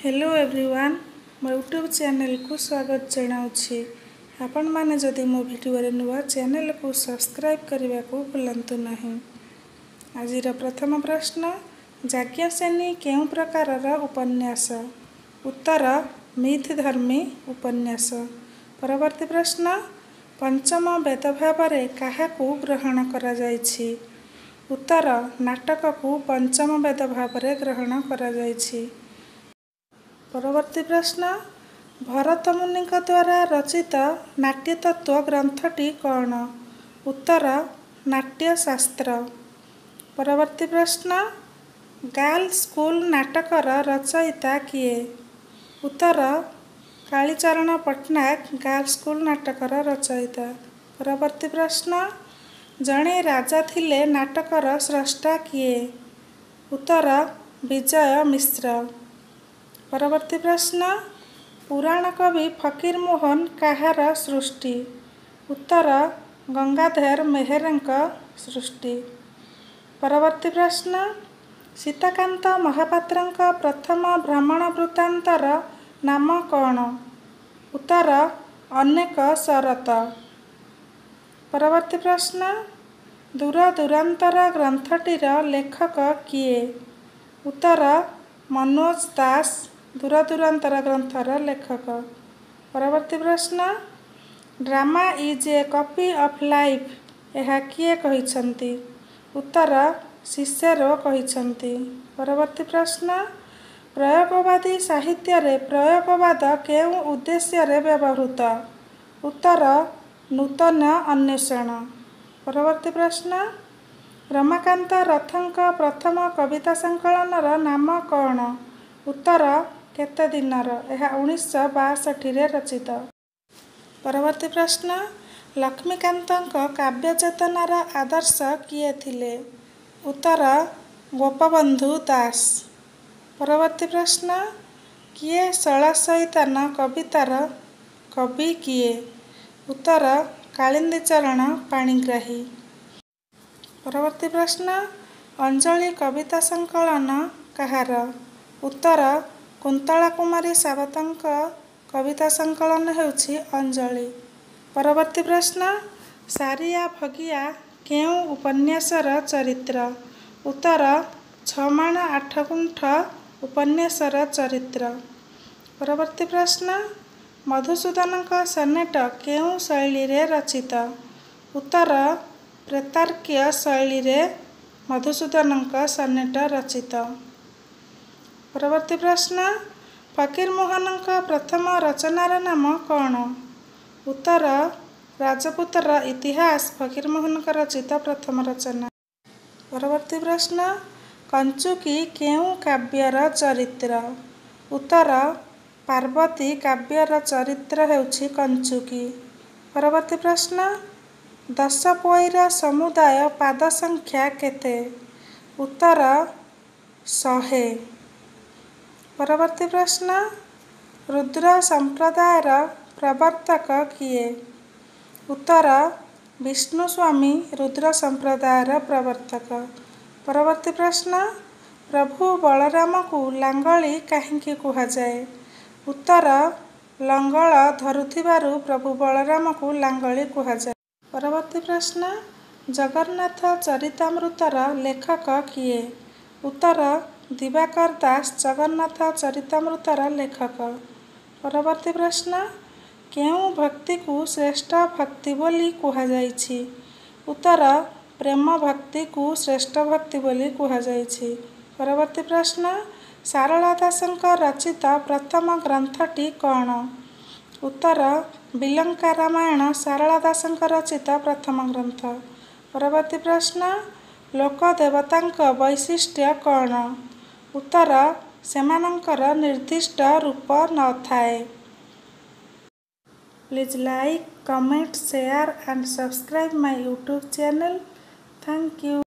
Hello everyone मो YouTube channel को स्वागत जनाऊँगी। आपण माने जदि मो वीडियो नुआ चैनल को सब्सक्राइब करने को भूलंतु नहीं। आजिर प्रथम प्रश्न, याज्ञसेनी केउं प्रकारर उपन्यास? उत्तर, मिथधर्मी उपन्यास। परवर्ती प्रश्न, पंचम वेद भाव काहाकू ग्रहण करा जायछि? उत्तर, नाटक को पंचम वेद भाव ग्रहण करा जायछि। परवर्ती प्रश्न, भरत मुनि द्वारा रचित नाट्यतत्व ग्रंथटी कौन? उत्तर, नाट्यशास्त्र। परवर्ती प्रश्न, गर्ल्स स्कूल नाटकर रचयिता किए? उत्तर, कालीचरण पट्टनायक गर्ल्स स्कूल नाटकर रचयिता। परवर्ती प्रश्न, जड़े राजा थिले नाटकर स्रष्टा किए? उत्तर, विजय मिश्र। परवर्ती प्रश्न, पुराण कवि फकीर मोहन कହାର सृष्टि? उत्तर, गंगाधर मेहरଙ୍କ सृष्टि। परवर्ती प्रश्न, सीताकांत महापात्रଙ୍କ प्रथम भ्रमण वृत्तांतर नाम कौन? उत्तर, अनेक शरत। परवर्ती प्रश्न, दूरदूरांतर ग्रंथटीर लेखक किए? उत्तर, मनोज दास दूरदूरांतर ग्रंथर लेखक। परवर्ती प्रश्न, drama is a copy of life यह किए कहिसंती? उत्तर, सिसेरो कहिसंती। परवर्ती प्रश्न, प्रयोगवादी साहित्य रे प्रयोगवाद केउं उद्देश्य रे व्यवहृत? उत्तर, नूतन अन्वेषण। परवर्ती प्रश्न, रमाकांत रथଙ୍କ प्रथम कविता संकलनर नाम कौन? उत्तर, केते दिनर यह 1962 रचित। परवर्ती प्रश्न, लक्ष्मीकांतଙ୍କ काव्य चेतनार आदर्श किए थिले? उत्तर, गोपबंधु दास। परवर्ती प्रश्न, किए शैलसैतान कवितार कवि किए? उत्तर, कालिंदीचरण पाणिग्राही। परवर्ती प्रश्न, अंजलि कविता संकलन कହାର? उत्तर, कुंतला कुमारी सावतଙ୍କ कविता संकलन हेउछि अंजलि। परवर्ती प्रश्न, सारिया भगिया केउं उपन्यासर चरित्र? उत्तर, छमाण आठगुंठ उपन्यासर चरित्र। परवर्ती प्रश्न, मधुसूदनଙ୍କ सनेट केउं शैली रे रचित? उत्तर, प्रेतार्क्य शैली रे मधुसूदनଙ୍କ सनेट रचित। परवर्ती प्रश्न, फकीर मोहनଙ୍କ प्रथम रचनार नाम कौन? उत्तर, राजपूतर इतिहास फकीर मोहनଙ୍କ रचित प्रथम रचना। परवर्ती प्रश्न, कंचुकी केउं काव्यर चरित्र? उत्तर, पार्वती काव्यर चरित्र हेउछि कंचुकी। परवर्ती प्रश्न, दशपोईर समुदाय पाद संख्या केते? उत्तर, 100। परवर्ती प्रश्न, रुद्र संप्रदायर प्रवर्तक किए? उत्तर, विष्णु स्वामी रुद्र संप्रदायर प्रवर्तक। परवर्ती प्रश्न, प्रभु बलराम को लांगली काहिंकी कुहाजाए? उत्तर, लंगल धरुथिबारु प्रभु बलराम को लांगली कुहाजाए। परवर्ती प्रश्न, जगन्नाथ चरितामृतर लेखक किए? उत्तर, दिवाकर दास जगन्नाथ चरितामृतर लेखक। परवर्ती प्रश्न, केउं भक्ति को श्रेष्ठ भक्ति बोली कुहाजाइछि? उत्तर, प्रेम भक्ति को श्रेष्ठ भक्ति बोली कुहाजाइछि। परवर्ती प्रश्न, सारला दासଙ୍କ रचित प्रथम ग्रंथटी कौन? उत्तर, बिलंका रामायण सारला दासଙ୍କ रचित प्रथम ग्रंथ। परवर्ती प्रश्न, लोक देवतांक वैशिष्ट्य कौन? उत्तर, सेमानंकर निर्दिष्ट रूप न थाए। Please like, comment, share and subscribe my YouTube channel. Thank you.